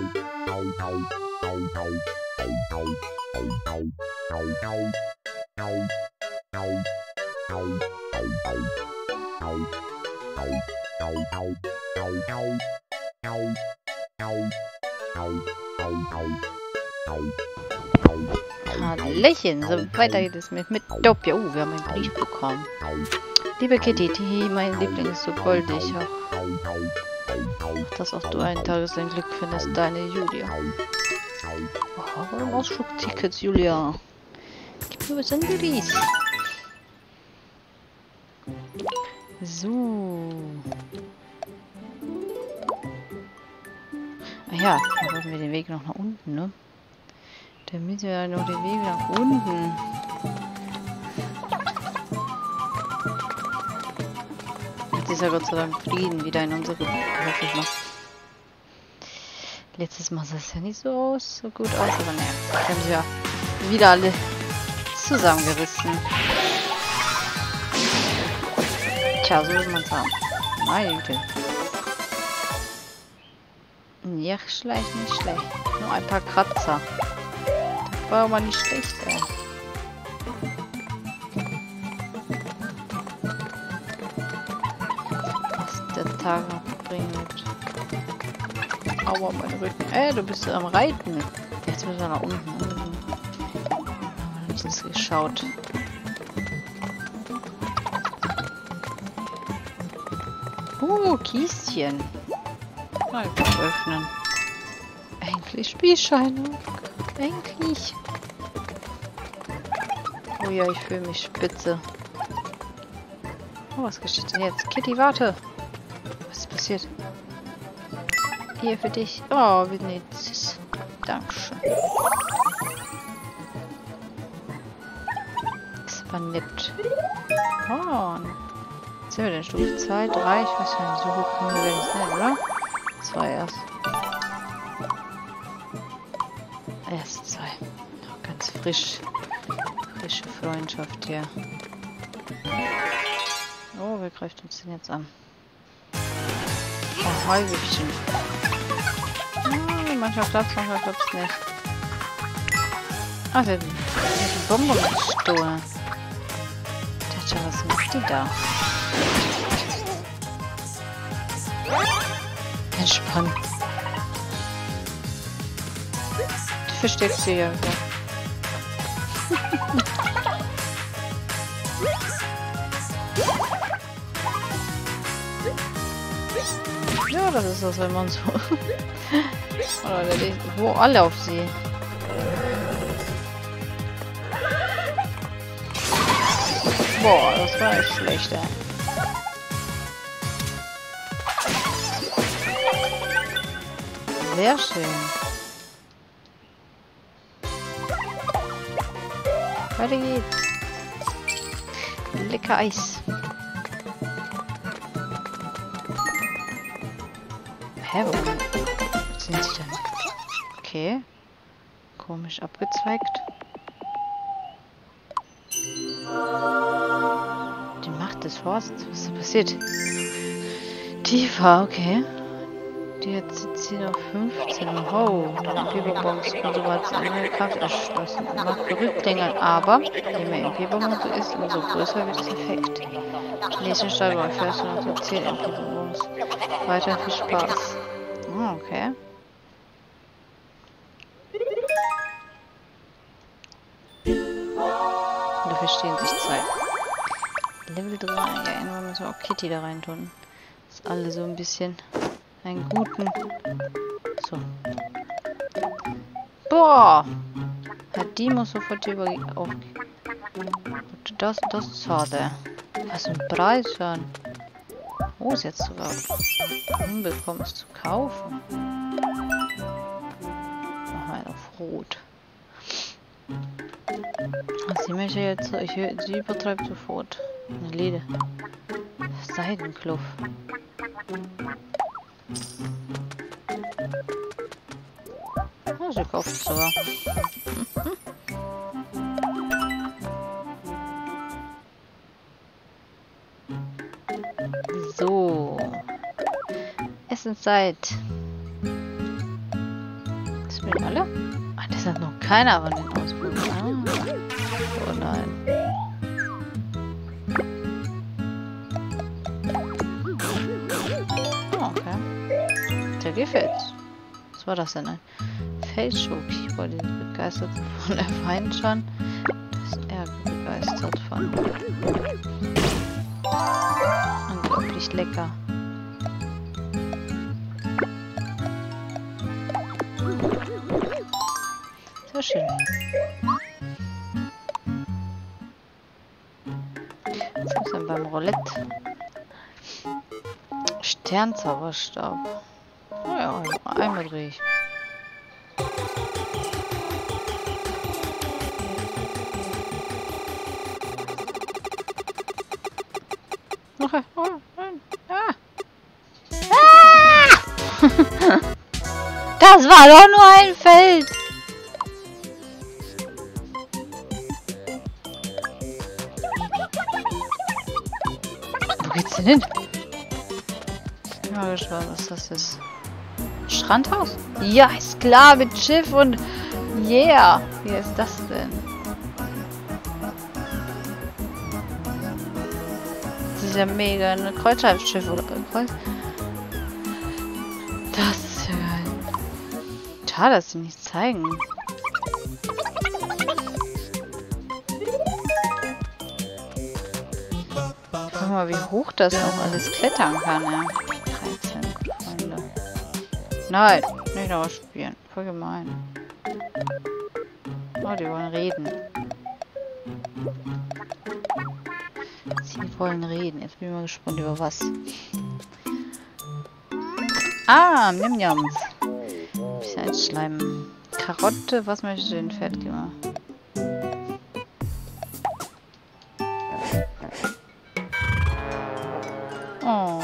Hallöchen, so weiter geht es mit Dopja. Oh, wir haben einen Brief bekommen. Liebe Kitty, mein Liebling ist so goldig. Ach, dass auch du einen Tages dein Glück findest, deine Julia. Oh, warum Ausflugtickets, Julia? Gib mir was anderes. So. Ah ja, dann wollten wir den Weg noch nach unten, ne? Dann müssen wir noch den Weg nach unten. Jetzt ist ja Gott sei Dank Frieden wieder in unsere Gruppe, hoffe ich mal. Letztes Mal sah es ja nicht so gut aus, aber naja, jetzt haben sie ja wieder alle zusammengerissen. Tja, so will man es haben. Meine Güte. Nicht schlecht, nicht schlecht. Nur ein paar Kratzer. Das war aber nicht schlecht, ey. Was der Tag noch bringen wird. Aua, mein Rücken. Ey, du bist am Reiten. Jetzt müssen wir nach unten. Haben wir nichts geschaut. Kistchen. Mal öffnen. Endlich Spielscheine. Endlich. Oh ja, ich fühle mich spitze. Oh, was geschieht denn jetzt? Kitty, warte. Was ist passiert? Hier für dich. Oh, wie nett. Dankeschön. Das war nett. Oh, sind wir denn? Stufe 2, 3? Ich weiß gar nicht, so hoch können wir nicht sein, oder? 2 erst. Erst 2. Noch ganz frisch. Frische Freundschaft hier. Oh, wer greift uns denn jetzt an? Oh, Heugübchen. Manchmal klappt's, manchmal klappt's nicht. Ah, der hat die Bonbon gestohlen. Ich dachte, was macht die da? Entspannt. Du versteckst sie ja. Ja, das ist das, wenn man so... Oder der liegt wo alle auf sie. Boah, das war echt schlecht, ey. Sehr schön. Weiter geht's. Lecker Eis. Hä, wo sind sie denn? Okay. Komisch abgezweigt. Die Macht des Forsts. Was ist passiert? Tiefer, okay. Die hat sie auf 15. Oh, die Fieberbombenkonservation eine Kraft erschlossen. Macht verrückt länger, aber je mehr MP-Bomben ist, umso größer wird das Effekt. Die nächste Steigerung erfährst du noch so 10 MP-Bombens. Weiter viel Spaß. Oh, okay. Da verstehen sich zwei. Level 3. Ja, irgendwann müssen wir auch Kitty da rein tun. Dass alle so ein bisschen einen guten... So. Boah! Hat die muss sofort über... Oh. Das schade. Was ein Preis schon. Oh, ist jetzt sogar unbekommen es zu kaufen. Machen wir auf Rot. Sie möchte jetzt... Sie übertreibt sofort. Eine Lede. Seidenkluff. Oh, sie kauft es sogar. So. Essenszeit. hier? Ah, das hat noch keiner von den ausprobiert. Oh nein. Oh, okay. Der gefällt's. Was war das denn? Ein Feldshow-Keeper, die ist begeistert von der Feind schon. Das ist er begeistert von. Unglaublich lecker. Sehr schön. Was gibt's denn beim Roulette? Sternzauberstab. Oh ja, einmal drehe ich. Okay. Oh, nein. Ah. Ah! Das war doch nur ein Feld. Wo geht's denn hin? Ich bin mal gespannt, was das ist. Strandhaus? Ja, ist klar, mit Schiff und... Yeah! Wie ist das denn? Das ist ja mega, ein Kreuzfahrtschiff oder Kreuz... Das ist ja geil. Schade, dass sie nichts zeigen. Guck mal, wie hoch das noch alles klettern kann, ja. 13, Freunde. Nein, nicht noch spielen. Voll gemein. Oh, die wollen reden. Sie wollen reden. Jetzt bin ich mal gespannt über was. Ah, Nimjams. Bisschen einschleimen. Karotte, was möchte ich den Pferd geben? Oh.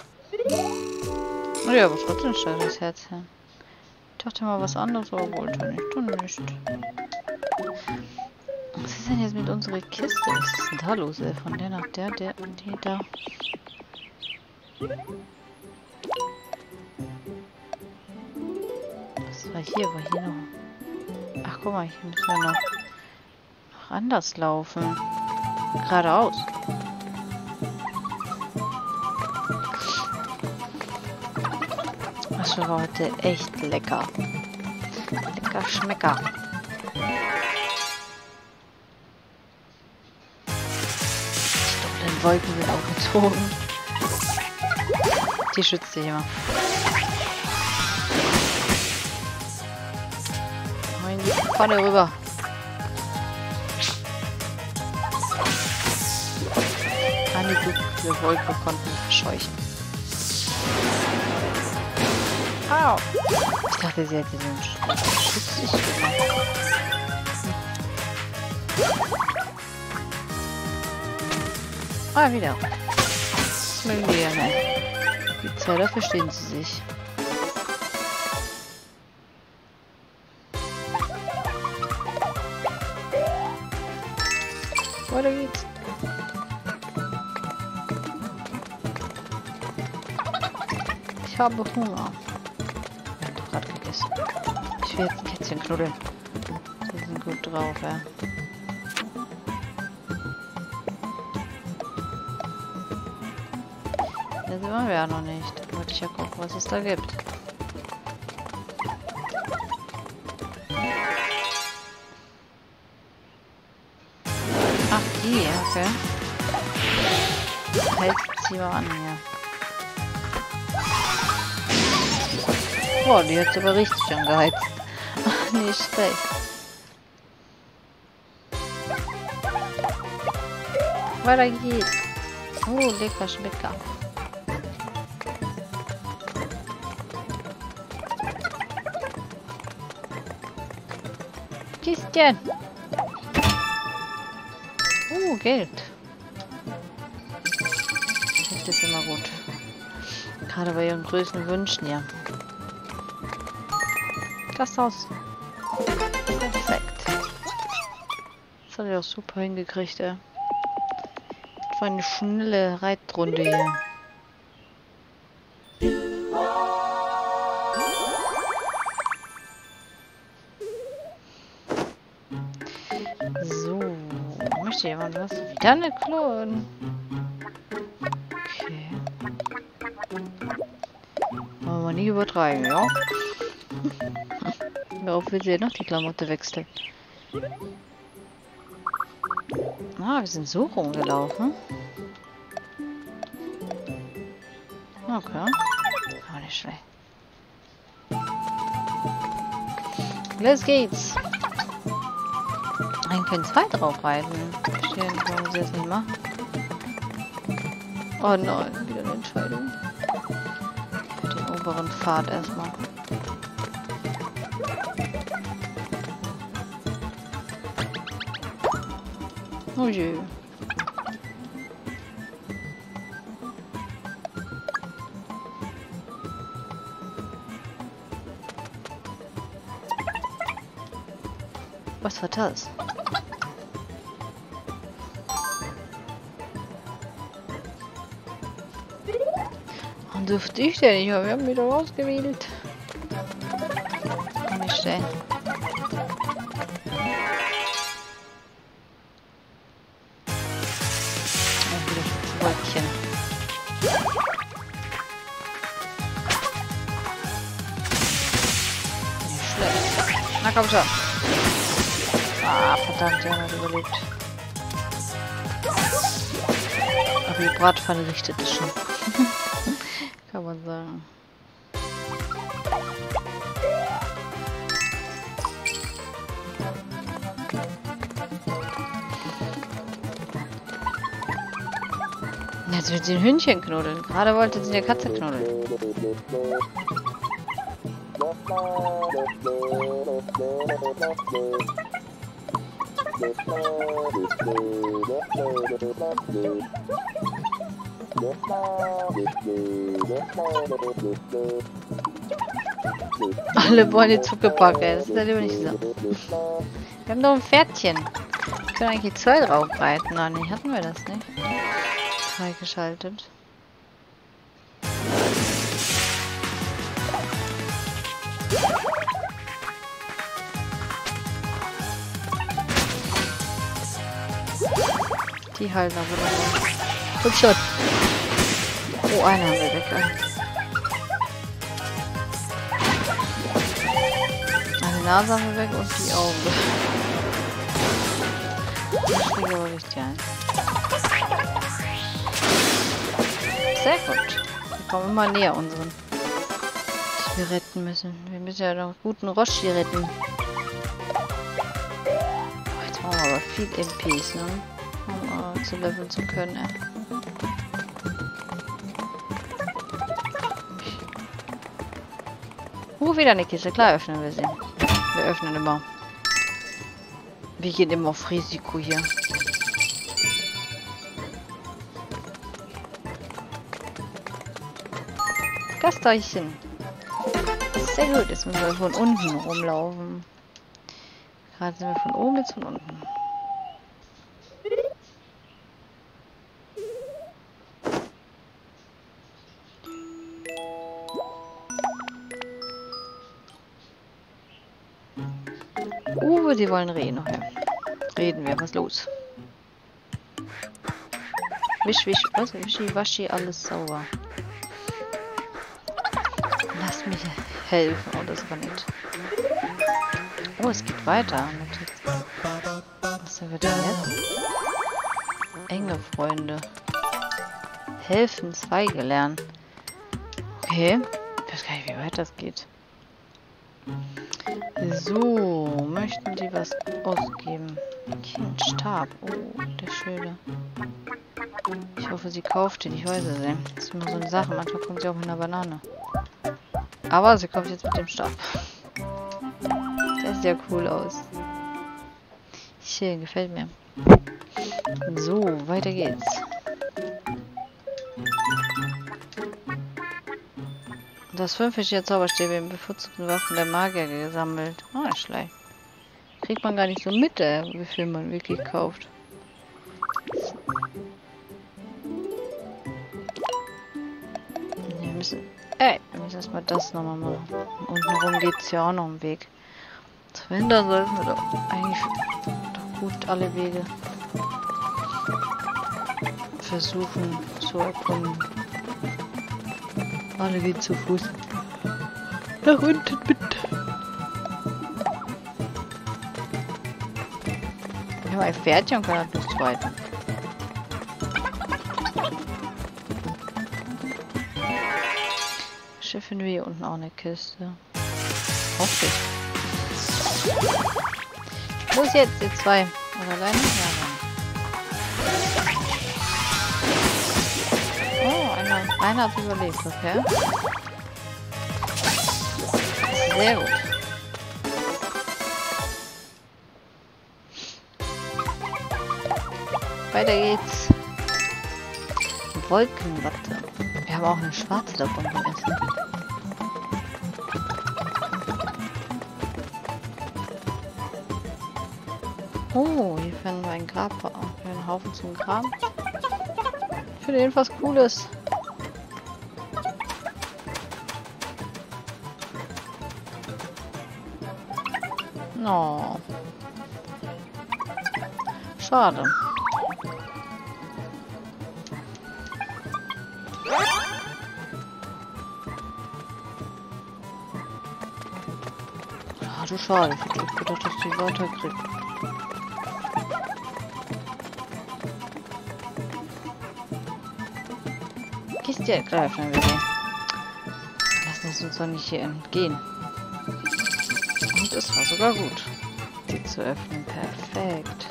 Oh ja, aber trotzdem steigt das Herz her. Ich dachte mal was anderes, aber wollte nicht. Du nicht. Was ist denn jetzt mit unserer Kiste? Was ist denn da los, ey? Von der nach der, die da. Was war hier? War hier noch... Ach, guck mal, hier müssen wir noch anders laufen. Geradeaus. Das war heute echt lecker. Lecker Schmecker. Die dunklen Wolken sind aufgezogen. Die schützt sich immer. In die Pfanne rüber. Eine dunkle Wolke konnten verscheuchen. Au! Ich dachte, sie hätte so einen Schutz sich gemacht. Ah, wieder. Das mögen wir ja nicht. Die zwei, da verstehen sie sich. Weiter geht's. Ich habe Hunger. Ich hab doch gerade gegessen. Ich will jetzt ein Kätzchen knuddeln. Die sind gut drauf, ja. Das waren wir ja noch nicht. Da wollte ich ja gucken, was es da gibt. Ach, die, okay. Hält sie mal an hier. Boah, die hat aber richtig angeheizt. Ach, nicht schlecht. Weiter geht's. Oh, lecker Schmecker. Kistchen. Geld. Das ist immer gut. Gerade bei ihren größten Wünschen, ja. Gasthaus. Perfekt. Das hat er auch super hingekriegt, ey. Das war eine schnelle Reitrunde hier. möchte jemand was? Wieder eine Klon. Okay. Wollen wir nie übertreiben, ja? Darauf will sie noch die Klamotte wechseln. Ah, wir sind so rumgelaufen. Okay. Aber nicht schlecht. Los geht's. Dann können zwei drauf reiten. Verstehen, warum sie das nicht machen. Oh nein, wieder eine Entscheidung. Für den oberen Pfad erstmal. Oh je. Was war das? Und durfte ich denn nicht, wir haben wieder ausgewählt. Kann ich stellen. Wolkchen. Nicht schlecht. Na komm schon. Ah, verdammt, der hat überlebt. Aber die Bratpfanne richtet es schon. Kann man sagen. Jetzt wird sie ein Hühnchen knuddeln. Gerade wollte sie eine Katze knuddeln. Alle wollen die Zuckerpacke. Das ist ja lieber nicht so. Wir haben doch ein Pferdchen. Wir können eigentlich zwei drauf reiten. Nein, nee, hatten wir das nicht. Freigeschaltet. Die halten aber noch. Guck schon. Oh, einer haben wir weg. Eine Nase haben wir weg und die Augen. Das kriege ich aber richtig ein. Sehr gut. Wir kommen immer näher unseren, die wir retten müssen. Wir müssen ja noch guten Roshi retten. Oh, jetzt brauchen wir aber viel MPs, ne? Um zu leveln zu können, ey. Wieder eine Kiste. Klar öffnen wir sie. Wir öffnen immer. Wir gehen immer auf Risiko hier. Gasterchen. Sehr gut. Jetzt müssen wir von unten rumlaufen. Gerade sind wir von oben, jetzt von unten. Sie wollen reden. Okay. Reden wir. Was ist los? Wisch, wisch, was? Wischi, waschi, alles sauber. Lass mich helfen. Oh, das war nicht. Oh, es geht weiter. Was haben wir denn jetzt? Enge Freunde. Helfen, Zweige lernen. Okay. Ich weiß gar nicht, wie weit das geht. So, möchten Sie was ausgeben? Kind, Stab. Oh, der schöne. Ich hoffe, sie kauft ihn. Ich weiß es nicht. Das ist immer so eine Sache. Manchmal kommt sie auch mit einer Banane. Aber sie kommt jetzt mit dem Stab. Der sieht ja cool aus. Schön, gefällt mir. So, weiter geht's. Das 5 ist jetzt Zauberstäbe im bevorzugten Waffen der Magier gesammelt. Ah, schlecht. Kriegt man gar nicht so mit, wie viel man wirklich kauft. Wir müssen erstmal das nochmal machen. Unten rum geht es ja auch noch einen Weg. Zu Wendern sollten wir doch eigentlich doch gut alle Wege versuchen zu erkunden. Alle gehen zu Fuß. Nach unten bitte. Wir haben ein Pferdchen und können das zweiten. Schiff finden wir hier unten auch eine Kiste. Hoffe ich. Wo ist jetzt die zwei? Oder alleine? Ja, nein. Oh, einer hat überlebt, okay. Sehr gut. Weiter geht's. Wolkenwatte. Wir haben auch eine schwarze davon gegessen. Oh, hier finden wir ein Grab. Einen Haufen zum Graben. Ich finde jedenfalls Cooles. Oh. Schade. Schade, schade. Ich hätte gedacht, dass die weiterkriegt. Kiste ergreifen wir gehen. Lassen es uns doch nicht hier entgehen. Und es war sogar gut, sie zu öffnen. Perfekt.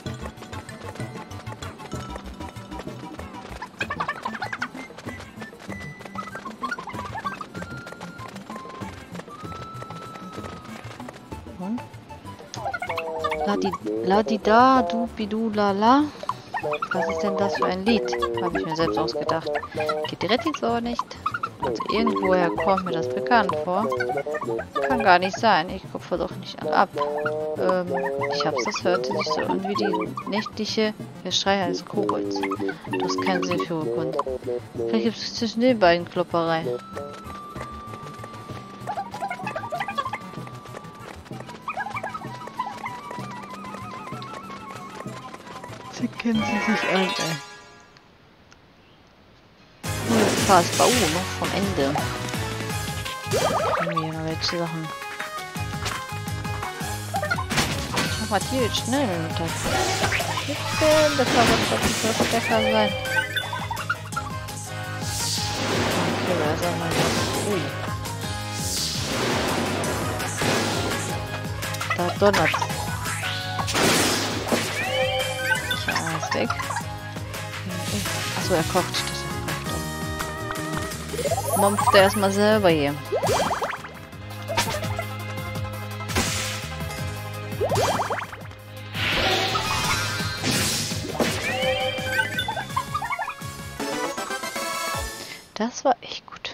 Und? Ladida, dubidu, lala. Was ist denn das für ein Lied? Habe ich mir selbst ausgedacht. Geht direkt aber nicht. Also irgendwoher kommt mir das bekannt vor. Kann gar nicht sein. Ich kupfe doch nicht ab. Ich hab's, das hörte sich so an wie die nächtliche Geschrei eines Kobolds. Du hast keinen Sinn für Urkunde. Vielleicht gibt es zwischen den beiden Klopperei. Sie kennen sie sich an, ey. Fast. Oh, noch vom Ende. Haben wir hier noch welche Sachen. Ich mach mal hier jetzt schnell mit das. Das war was Verstecker sein. Okay, da ist auch mal was. Ui. Da donnert's. Ja, ist weg. Achso, er kocht. Mampft er erstmal selber hier. Das war echt gut.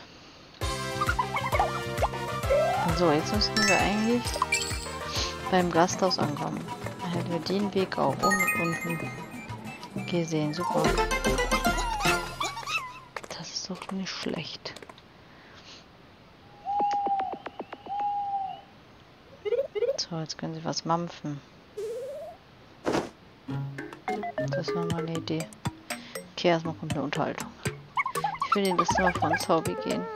So, jetzt müssten wir eigentlich beim Gasthaus ankommen. Dann hätten wir den Weg auch oben und unten gesehen. Super. Das ist doch nicht schlecht. So, jetzt können sie was mampfen. Das war mal eine Idee. Okay, erstmal kommt eine Unterhaltung. Ich will in das Zimmer von Zaubi gehen.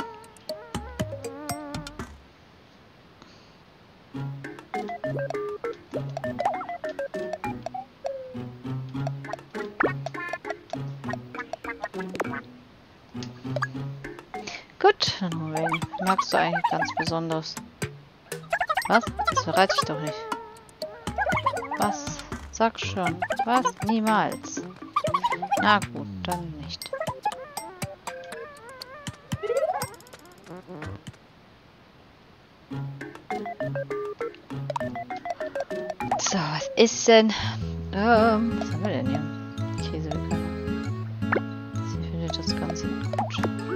Gut, dann holen wir ihn. Magst du eigentlich ganz besonders? Was? Das verrate ich doch nicht. Was? Sag schon. Was? Niemals. Na gut, dann nicht. So, was ist denn? Was haben wir denn hier? Käsewickel. Sie findet das Ganze gut.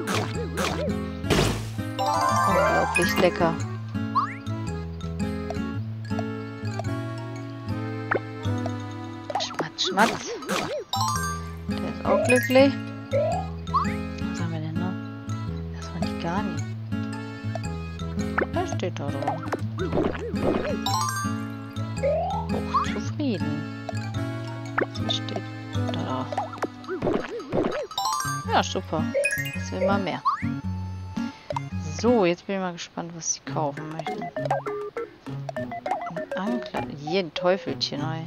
Unglaublich lecker. Schmatz. Der ist auch glücklich. Was haben wir denn noch? Das war nicht gar nicht. Da steht da drauf. Hochzufrieden. Das steht da drauf. Ja, super. Das will immer mehr. So, jetzt bin ich mal gespannt, was sie kaufen möchten. Ein Ankleid. Jeden Teufelchen, ey.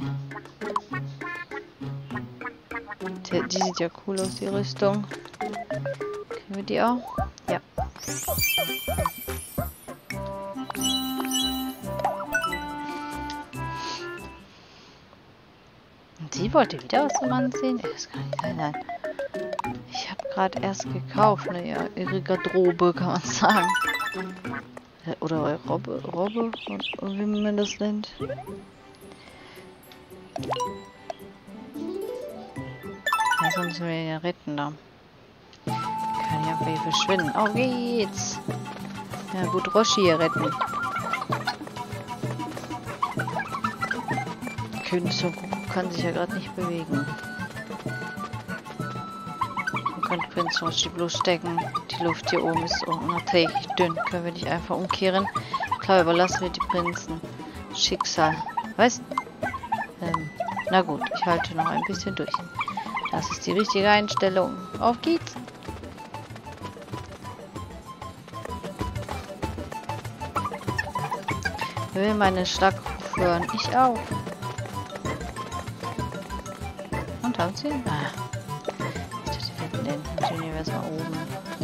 Die sieht ja cool aus, die Rüstung. Kriegen wir die auch? Ja. Und sie wollte wieder was zum Anziehen? Das kann nicht sein. Nein. Ich habe gerade erst gekauft, ne? Ja, ihre Garderobe, kann man sagen. Oder Robbe, wie man das nennt. Ja, sonst müssen wir ihn ja retten da. Kann ich einfach hier verschwinden. Oh, geht's. Ja gut, Roshi hier retten. König kann sich ja gerade nicht bewegen. Man könnte Prinz Roshi bloß stecken. Die Luft hier oben ist unerträglich dünn. Können wir nicht einfach umkehren? Klar, überlassen wir die Prinzen. Schicksal. Weißt du? Na gut, ich halte noch ein bisschen durch. Das ist die richtige Einstellung. Auf geht's! Ich will meine Schlagruf hören. Ich auch. Und haben sie? Ah. Ich dachte, wir hätten den. Natürlich nehmen wir erstmal oben.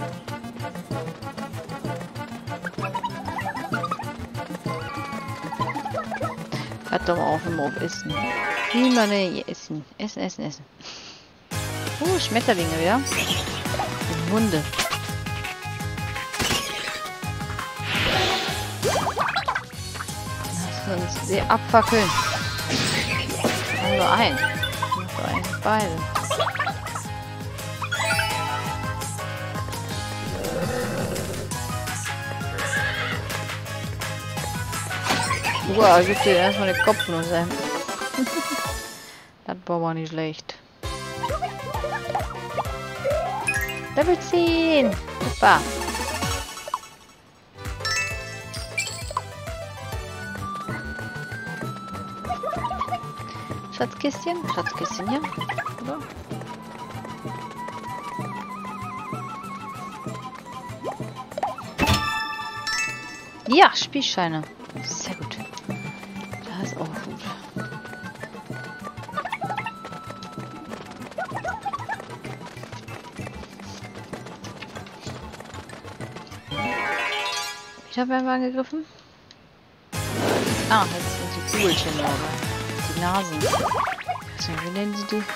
Hat doch mal auf dem Mob essen. Niemand essen. Essen. Schmetterlinge wieder. Die Hunde. Lass uns sie abfackeln. Nur ein. Nur eigentlich beide. Wow, gibt dir erstmal eine Kopfnuss. Das war aber nicht schlecht. Level 10! Super! Schatzkistchen? Schatzkistchen, ja? Oder? Ja, Spielscheine. Sehr gut. Das ist auch gut. Wieder werden wir angegriffen? Ah, jetzt sind die Kugelchen oder die Nasen. Also, wie nennen sie die?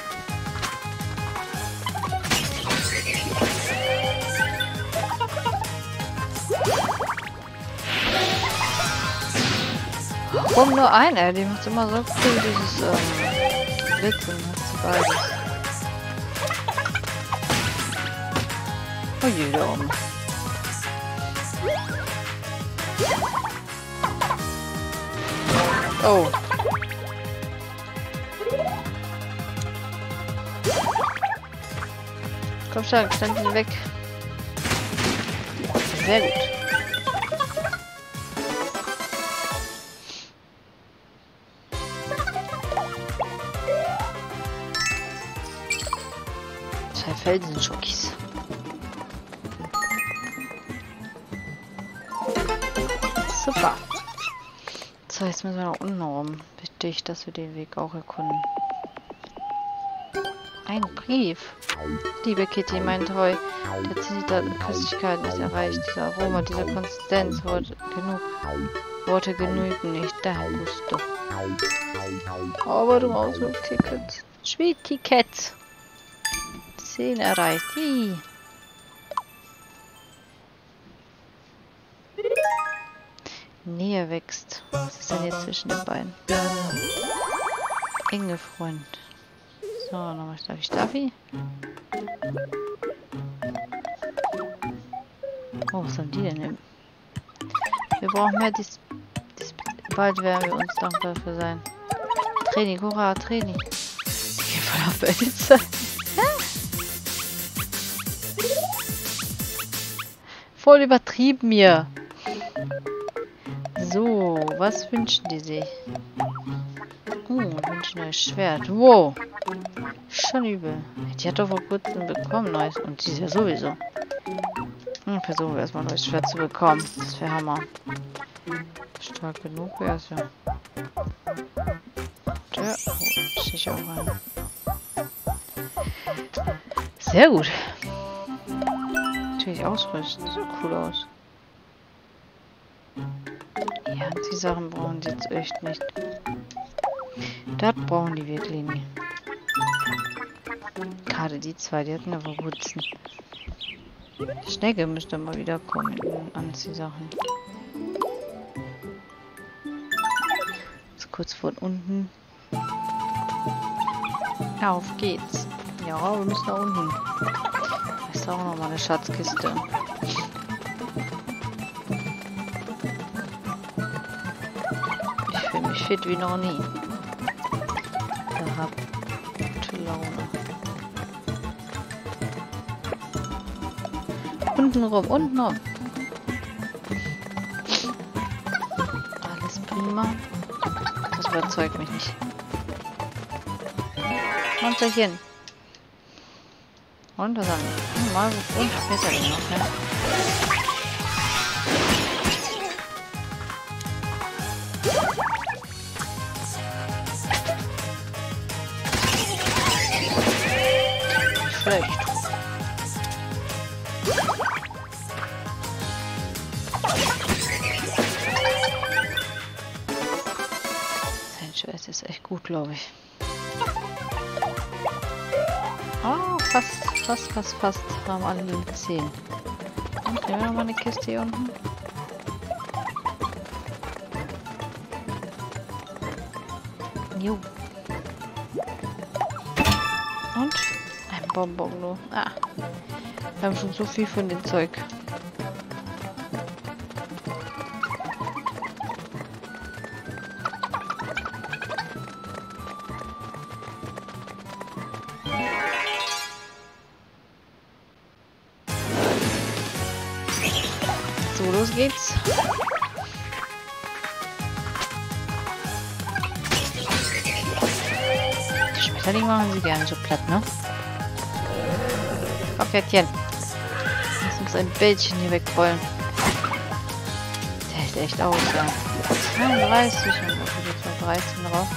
Warum nur eine? Die macht immer so cool, dieses Blitzen. Hat sie beides. Oh je, da oben. Oh. Komm schon, stand sie weg. Sehr gut. Zwei Felsenschokis. Super. So, jetzt müssen wir nach unten rum. Wichtig, dass wir den Weg auch erkunden. Ein Brief. Liebe Kitty, mein Treu. Der Ziel der Köstlichkeit ist erreicht. Dieser Aroma, dieser Konsistenz. Worte genügen nicht. Da, Gusto. Aber du Ausflugticket. Spielticket. 10 erreicht. Hi. Nähe wächst. Was ist denn jetzt zwischen den beiden? Enge Freund. So, nochmal Staffi. Oh, was haben die denn? Wir brauchen mehr bald werden wir uns dankbar dafür sein. Training, hurra, Training. Ich gehe voll auf Wälzer. Voll übertrieben hier. So, was wünschen die sich? Oh, wünschen ein Schwert. Wow. Schon übel. Die hat doch vor kurzem bekommen, neues. Und die ist ja sowieso. Versuchen wir erstmal neues Schwert zu bekommen. Das wäre Hammer. Stark genug wäre es ja. Der holt sich auch rein. Sehr gut. Natürlich ausrüsten. Sieht cool aus. Ja, die Sachen brauchen die jetzt echt nicht. Das brauchen die wirklich nicht. Gerade die zwei, die hatten aber Wutzen. Schnecke müsste mal wieder kommen in den Anziehsachen. Jetzt kurz von unten. Auf geht's. Ja, wir müssen da unten. Da ist auch noch mal eine Schatzkiste. Ich fühle mich fit wie noch nie. Da hab gute Laune. Unten rum. Alles prima. Das überzeugt mich nicht. Monsterchen. Und was haben wir? Mal und besser noch, ne? Schlecht. Sein Schwert ist echt gut, glaube ich. Oh, fast. Haben alle Level 10. Und nehmen wir nochmal eine Kiste hier unten. Jo. Und? Ein Bonbon nur. Ah. Wir haben schon so viel von dem Zeug. So, los geht's. Die Schmetterlinge machen sie gerne so platt, ne? Komm, Pferdchen. Lass uns ein Bällchen hier wegrollen. Der hält echt aus, ja. 32 und jetzt mal 13 drauf.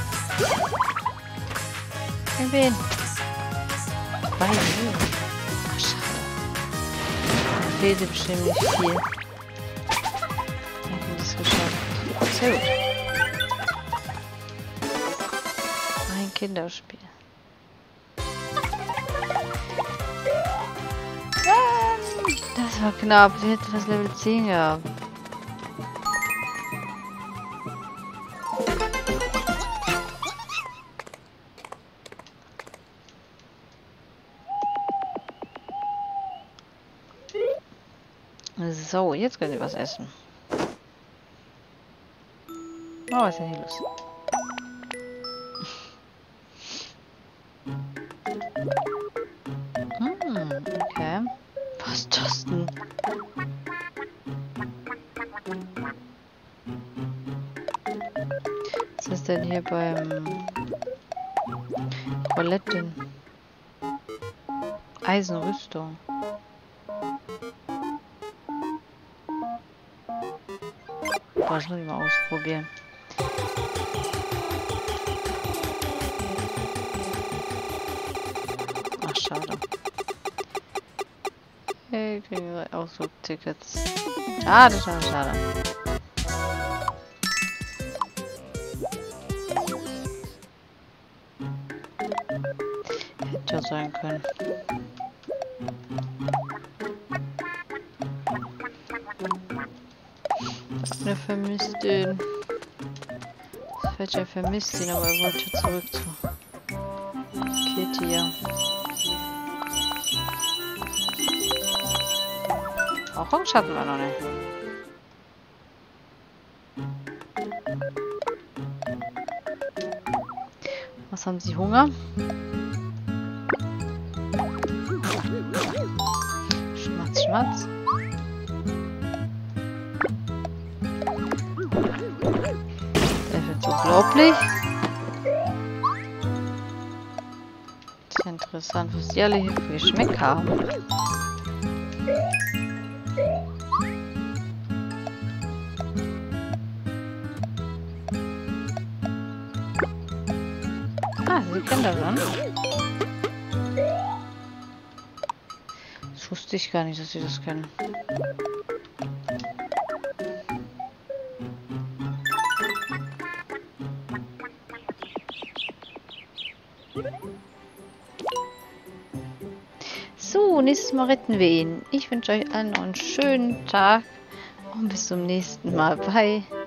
Ein Wen. Beide. Ach, schade. Da fehlte bestimmt nicht viel. Hätten wir es geschafft. Sehr gut. Ein Kinderspiel. Das war knapp. Sie hätte das Level 10 gehabt. So, jetzt können Sie was essen. Oh, was ist denn hier los? Okay. Was ist das denn? Was ist denn hier beim Roulette? Eisenrüstung. Das muss ich mal ausprobieren. Ach, schade. Hey, kriegen wir Ausflugtickets. Schade. Hätte ja sein können. Der vermisst den. Fetcher vermisst ihn, aber er wollte zurück zu Kitty, ja. Orange hatten wir noch nicht. Was haben Sie, Hunger? Schmatz. Das wird unglaublich. interessant, was die alle hier für Geschmäcker haben. Ah, sie kennen das schon. Das wusste ich gar nicht, dass sie das kennen. So, nächstes Mal retten wir ihn. Ich wünsche euch allen noch einen schönen Tag und bis zum nächsten Mal. Bye.